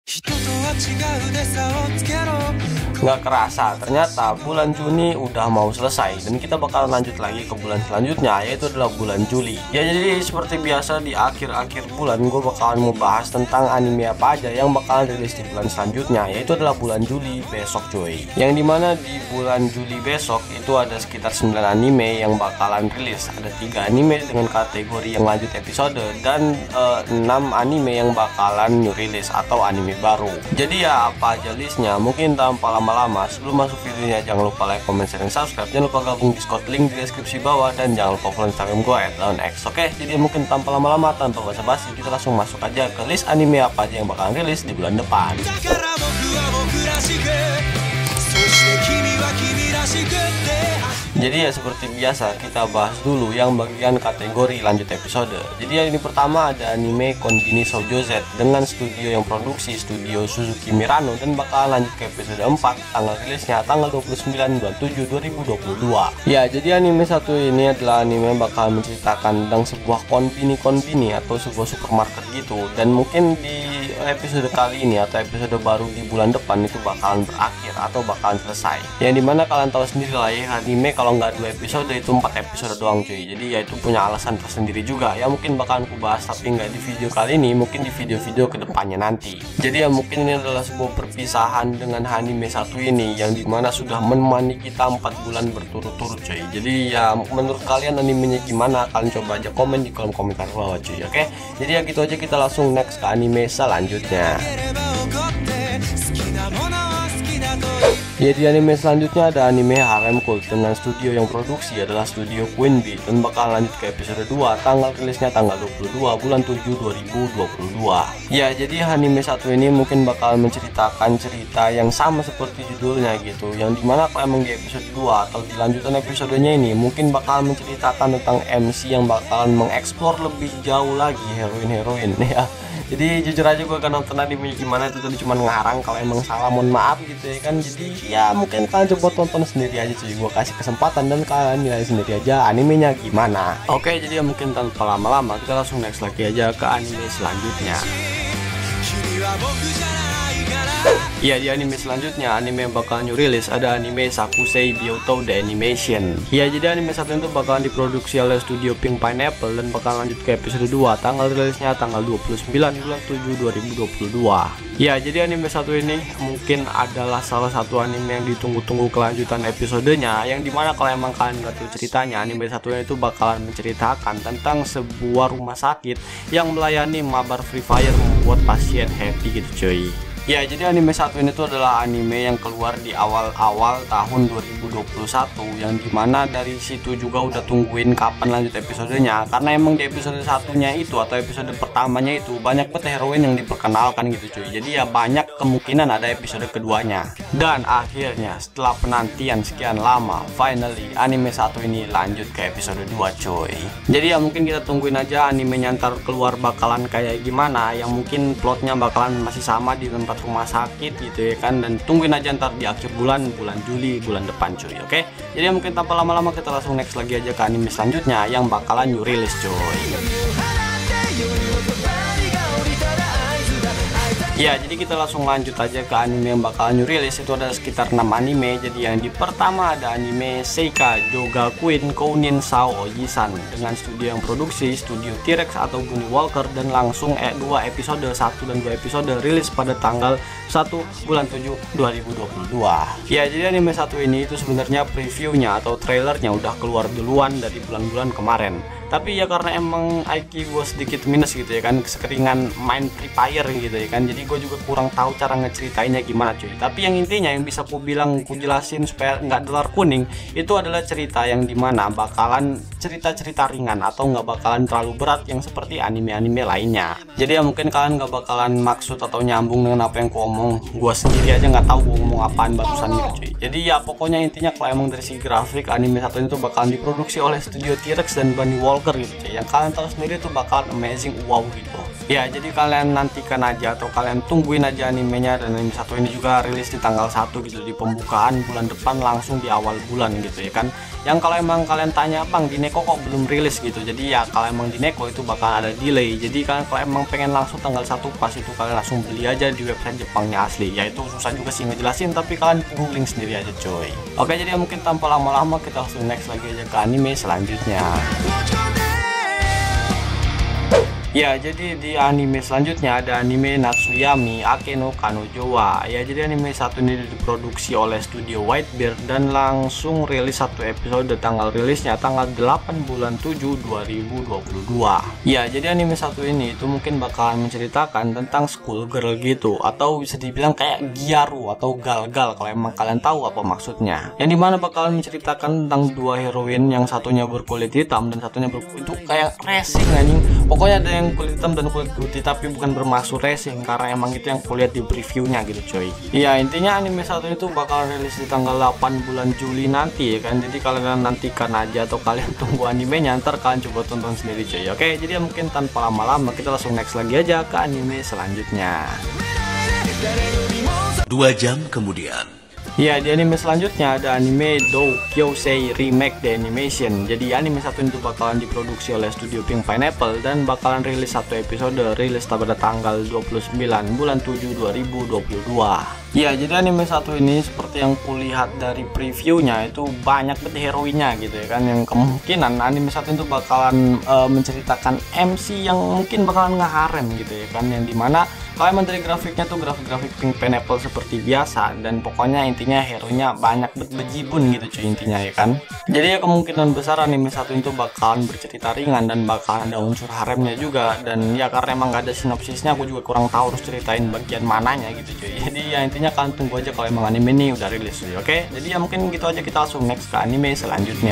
Nggak kerasa, ternyata bulan Juni udah mau selesai dan kita bakal lanjut lagi ke bulan selanjutnya, yaitu adalah bulan Juli. Ya, jadi seperti biasa di akhir-akhir bulan gue bakalan membahas tentang anime apa aja yang bakalan rilis di bulan selanjutnya, yaitu adalah bulan Juli besok cuy. Yang dimana di bulan Juli besok itu ada sekitar 9 anime yang bakalan rilis. Ada 3 anime dengan kategori yang lanjut episode dan 6 anime yang bakalan new rilis atau anime baru. Jadi ya apa aja listnya, mungkin tanpa lama-lama sebelum masuk videonya jangan lupa like, comment, share, dan subscribe. Jangan lupa gabung Discord, link di deskripsi bawah, dan jangan lupa follow Instagram gue @laonx. Oke, jadi mungkin tanpa lama-lama, tanpa basa-basi, kita langsung masuk aja ke list anime apa aja yang bakalan rilis di bulan depan. Jadi ya seperti biasa kita bahas dulu yang bagian kategori lanjut episode. Jadi yang ini pertama ada anime Konbini Shoujo Z dengan studio yang produksi studio Suzuki Mirano dan bakal lanjut ke episode 4. Tanggal rilisnya tanggal 29 bulan 7 2022. Ya, jadi anime satu ini adalah anime yang bakal menceritakan tentang sebuah konbini atau sebuah supermarket gitu, dan mungkin di episode kali ini atau episode baru di bulan depan itu bakalan berakhir atau bakalan selesai. Yang dimana kalian tahu sendiri lah ya, anime kalau nggak 2 episode itu 4 episode doang cuy. Jadi ya itu punya alasan tersendiri juga ya, mungkin bakalan aku bahas tapi nggak di video kali ini, mungkin di video-video kedepannya nanti. Jadi ya mungkin ini adalah sebuah perpisahan dengan anime satu ini yang dimana sudah menemani kita 4 bulan berturut-turut cuy. Jadi ya menurut kalian animenya gimana, kalian coba aja komen di kolom komentar bawah cuy. Oke, jadi ya gitu aja, kita langsung next ke anime selanjutnya. Ya, di anime selanjutnya ada anime Harem Cult dengan studio yang produksi adalah studio Queen Bee dan bakal lanjut ke episode 2. Tanggal rilisnya tanggal 22 bulan 7 2022. Ya, jadi anime satu ini mungkin bakal menceritakan cerita yang sama seperti judulnya gitu, yang dimana kalau emang di episode 2 atau di lanjutan episodenya ini mungkin bakal menceritakan tentang MC yang bakalan mengeksplor lebih jauh lagi heroin ya. Jadi jujur aja gue kan nonton anime gimana itu tadi cuma ngarang, kalau emang salah mohon maaf gitu ya kan. Jadi ya mungkin kalian coba tonton sendiri aja cuy, gue kasih kesempatan dan kalian nilai sendiri aja animenya gimana. Oke, jadi ya mungkin tanpa lama-lama kita langsung next lagi aja ke anime selanjutnya. Ya, di anime selanjutnya, anime yang bakal new rilis ada anime Sakusei Byoto The Animation. Ya, jadi anime satu itu bakalan diproduksi oleh studio Pink Pineapple dan bakal lanjut ke episode 2. Tanggal rilisnya tanggal 29 bulan 7 2022. Ya, jadi anime satu ini mungkin adalah salah satu anime yang ditunggu-tunggu kelanjutan episodenya, yang dimana kalau emang kalian nggak tahu ceritanya, anime satunya itu bakalan menceritakan tentang sebuah rumah sakit yang melayani mabar Free Fire membuat pasien happy gitu cuy. Ya, jadi anime satu ini tuh adalah anime yang keluar di awal-awal tahun 2021, yang dimana dari situ juga udah tungguin kapan lanjut episodenya, karena emang di episode satunya itu atau episode pertamanya itu banyak banget heroin yang diperkenalkan gitu cuy. Jadi ya banyak kemungkinan ada episode keduanya. Dan akhirnya setelah penantian sekian lama, finally anime satu ini lanjut ke episode 2 cuy. Jadi ya mungkin kita tungguin aja animenya ntar keluar bakalan kayak gimana, yang mungkin plotnya bakalan masih sama di tempat rumah sakit gitu ya kan, dan tungguin aja ntar di akhir bulan Juli bulan depan cuy. Oke, jadi mungkin tanpa lama-lama kita langsung next lagi aja ke anime selanjutnya yang bakalan new rilis cuy. Ya, jadi kita langsung lanjut aja ke anime yang bakal new rilis. Itu ada sekitar 6 anime. Jadi yang di pertama ada anime Seika Joga Queen Kounin Sao Oji-san dengan studio yang produksi studio T-Rex atau Bunny Walker, dan langsung 2 episode 1 dan 2 episode rilis pada tanggal 1 bulan 7 2022. Ya, jadi anime satu ini itu sebenarnya previewnya atau trailernya udah keluar duluan dari bulan-bulan kemarin. Tapi ya karena emang IQ gue sedikit minus gitu ya kan, keseringan main Free Fire gitu ya kan, jadi gue juga kurang tahu cara ngeceritainnya gimana cuy. Tapi yang intinya yang bisa aku bilang, aku jelasin supaya nggak dolar kuning, itu adalah cerita yang dimana bakalan cerita-cerita ringan atau nggak bakalan terlalu berat yang seperti anime-anime lainnya. Jadi ya mungkin kalian nggak bakalan maksud atau nyambung dengan apa yang ku omong. Gue sendiri aja nggak tahu gue ngomong apaan barusan gitu cuy. Jadi ya pokoknya intinya kalau emang dari segi grafik, anime satu itu bakalan diproduksi oleh studio T-Rex dan Bunny Walker gitu cuy, yang kalian tahu sendiri tuh bakalan amazing, wow gitu. Ya, jadi kalian nantikan aja atau kalian tungguin aja animenya, dan anime satu ini juga rilis di tanggal 1 gitu, di pembukaan bulan depan langsung di awal bulan gitu ya kan. Yang kalau emang kalian tanya, Bang, di Neko kok belum rilis gitu, jadi ya kalau emang di Neko itu bakal ada delay. Jadi kalian kalau emang pengen langsung tanggal 1 pas itu, kalian langsung beli aja di website Jepangnya asli. Ya itu susah juga sih ngejelasin, tapi kalian googling sendiri aja coy. Oke, jadi mungkin tanpa lama-lama kita langsung next lagi aja ke anime selanjutnya. Ya, jadi di anime selanjutnya ada anime Natsuyami Ake no Kanojo-wa. Ya, jadi anime satu ini diproduksi oleh studio Whitebeard dan langsung rilis satu episode, tanggal rilisnya tanggal 8 bulan 7 2022. Ya, jadi anime satu ini itu mungkin bakalan menceritakan tentang schoolgirl gitu, atau bisa dibilang kayak gyaru atau gal-gal kalau emang kalian tahu apa maksudnya. Yang dimana bakalan menceritakan tentang dua heroin, yang satunya berkulit hitam dan satunya itu kayak racing anjing. Pokoknya ada yang kulit hitam dan kulit putih, tapi bukan bermaksud racing, karena emang itu yang kulihat di previewnya gitu coy. Iya, intinya anime satu itu bakal rilis di tanggal 8 bulan Juli nanti ya kan. Jadi kalian nantikan aja atau kalian tunggu animenya, ntar kalian coba tonton sendiri coy. Oke, jadi mungkin tanpa lama-lama kita langsung next lagi aja ke anime selanjutnya. 2 jam kemudian. Ya, di anime selanjutnya ada anime Do Kyosei Remake The Animation. Jadi anime satu itu bakalan diproduksi oleh studio Pink Pineapple dan bakalan rilis satu episode, rilis pada tanggal 29 bulan 7 2022. Ya, jadi anime satu ini seperti yang kulihat dari previewnya itu banyak banget heroinnya gitu ya kan, yang kemungkinan anime satu itu bakalan menceritakan MC yang mungkin bakalan ngeharem gitu ya kan, yang dimana kalau emang dari grafiknya tuh grafik Pink Pineapple seperti biasa, dan pokoknya intinya hero-nya banyak bejibun gitu cuy intinya ya kan. Jadi ya kemungkinan besar anime satu itu bakalan bercerita ringan dan bakalan ada unsur haremnya juga, dan ya karena emang gak ada sinopsisnya aku juga kurang tahu harus ceritain bagian mananya gitu cuy. Jadi ya intinya kalian tunggu aja kalau emang anime ini udah rilis cuy. Oke, jadi ya mungkin gitu aja, kita langsung next ke anime selanjutnya.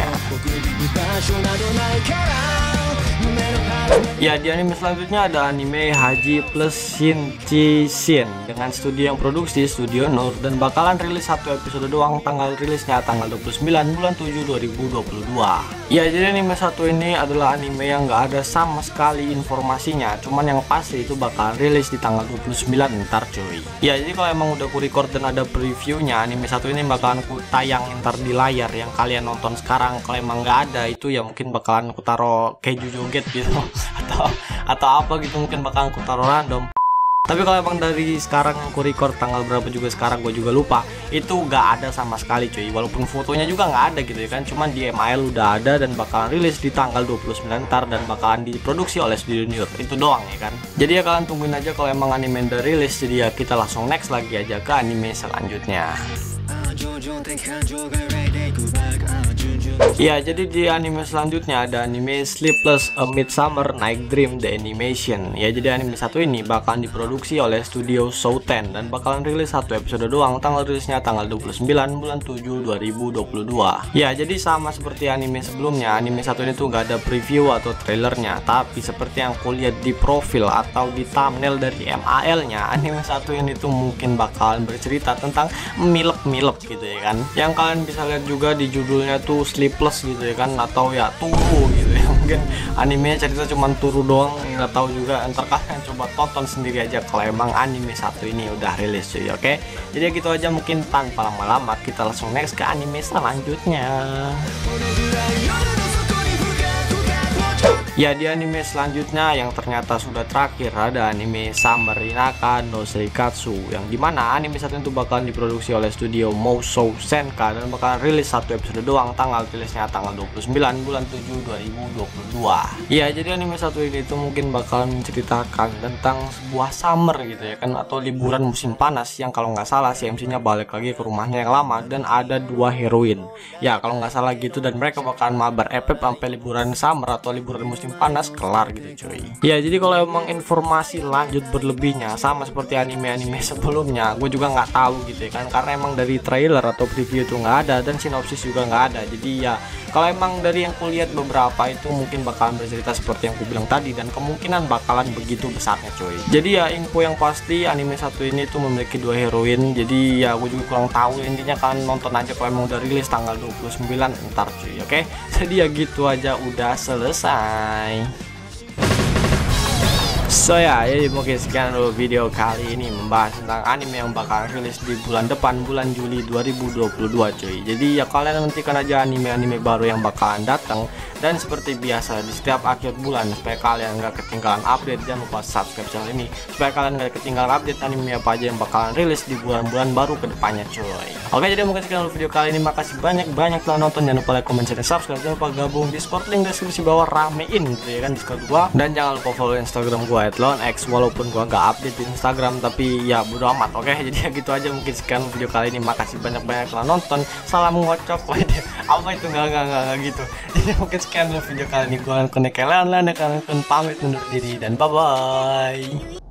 Ya, di anime selanjutnya ada anime Haji plus Shinchi Shin dengan studio yang produksi Studio Nur, dan bakalan rilis satu episode doang, tanggal rilisnya tanggal 29 bulan 7 2022. Ya, jadi anime satu ini adalah anime yang gak ada sama sekali informasinya, cuman yang pasti itu bakal rilis di tanggal 29 ntar cuy. Ya, jadi kalau emang udah ku record dan ada previewnya, anime satu ini bakalan ku tayang ntar di layar yang kalian nonton sekarang. Kalau emang gak ada itu ya mungkin bakalan ku taruh keju joget gitu atau apa gitu, mungkin bakalan ku taruh random. Tapi kalau emang dari sekarang aku record tanggal berapa juga sekarang gue juga lupa, itu gak ada sama sekali cuy, walaupun fotonya juga gak ada gitu ya kan, cuman di MIL udah ada dan bakalan rilis di tanggal 29 ntar, dan bakalan diproduksi oleh Studio New, itu doang ya kan. Jadi ya kalian tungguin aja kalau emang anime udah rilis. Jadi ya kita langsung next lagi aja ke anime selanjutnya. Ya, jadi di anime selanjutnya ada anime Sleepless A Midsummer Night Dream The Animation. Ya, jadi anime satu ini bakalan diproduksi oleh studio Souten dan bakalan rilis satu episode doang, tanggal rilisnya tanggal 29 bulan 7 2022. Ya, jadi sama seperti anime sebelumnya, anime satu ini tuh gak ada preview atau trailernya, tapi seperti yang kulihat di profil atau di thumbnail dari MAL-nya, anime satu ini tuh mungkin bakalan bercerita tentang milep-milep gitu ya kan. Yang kalian bisa lihat juga di judulnya tuh Sleepless gitu ya kan, atau ya turu gitu ya. Mungkin animenya cerita cuman turu doang, nggak tahu juga, ntar kalian coba tonton sendiri aja kalau emang anime satu ini udah rilis cuy. Oke, jadi gitu aja, mungkin tanpa lama-lama kita langsung next ke anime selanjutnya. Ya, di anime selanjutnya yang ternyata sudah terakhir ada anime Summer Inaka no Seikatsu, yang dimana anime satu itu bakalan diproduksi oleh studio Mousou Senka dan bakalan rilis satu episode doang, tanggal rilisnya tanggal 29 bulan 7 2022. Ya, jadi anime satu ini itu mungkin bakalan menceritakan tentang sebuah summer gitu ya kan, atau liburan musim panas, yang kalau nggak salah si MC-nya balik lagi ke rumahnya yang lama dan ada dua heroin. Ya, kalau nggak salah gitu, dan mereka bakalan mabar epep sampai liburan summer atau liburan musim panas kelar gitu cuy. Ya, jadi kalau emang informasi lanjut berlebihnya sama seperti anime-anime sebelumnya, gue juga nggak tahu gitu ya kan, karena emang dari trailer atau preview itu nggak ada dan sinopsis juga nggak ada. Jadi ya kalau emang dari yang kulihat beberapa itu mungkin bakalan bercerita seperti yang gue bilang tadi, dan kemungkinan bakalan begitu besarnya cuy. Jadi ya info yang pasti anime satu ini tuh memiliki dua heroin. Jadi ya gue juga kurang tahu, intinya kalian nonton aja kalau emang udah rilis tanggal 29 ntar cuy. Oke, jadi ya gitu aja, udah selesai. So ya, jadi mungkin sekian dulu video kali ini membahas tentang anime yang bakal rilis di bulan depan, bulan Juli 2022 cuy. Jadi ya kalian nantikan aja anime-anime baru yang bakalan datang. Dan seperti biasa di setiap akhir bulan, supaya kalian nggak ketinggalan update, jangan lupa subscribe channel ini supaya kalian nggak ketinggalan update anime apa aja yang bakalan rilis di bulan-bulan baru kedepannya cuy. Oke, jadi mungkin sekian dulu video kali ini. Makasih banyak telah nonton. Jangan lupa like, comment, share, subscribe. Jangan lupa gabung di Discord, link deskripsi bawah, ramein gitu ya kan Discord gua. Dan jangan lupa follow Instagram gua @lonx, walaupun gua nggak update di Instagram, tapi ya bodo amat. Oke, jadi ya gitu aja mungkin sekian video kali ini. Makasih banyak telah nonton. Salam ngocok. Apa itu nggak gitu. Jadi mungkin sekian dulu video kali ini. Gua kalian pamit undur diri dan bye bye.